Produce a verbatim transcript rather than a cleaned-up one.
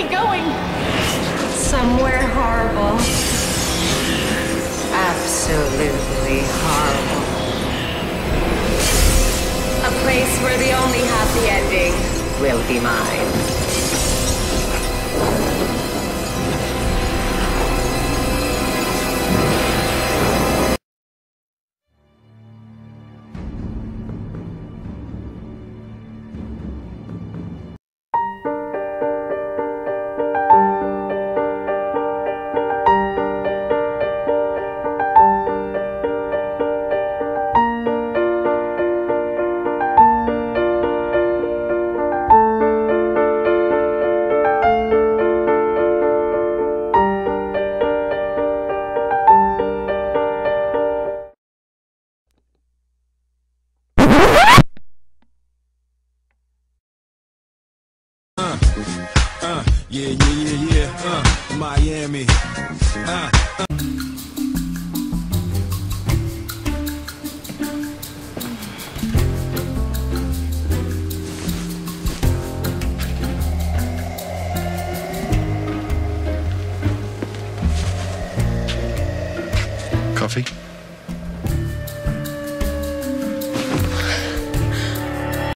going? Somewhere horrible. Absolutely horrible. A place where the only happy ending will be mine. Uh, yeah, yeah, yeah, yeah, uh, Miami, uh, uh. Coffee?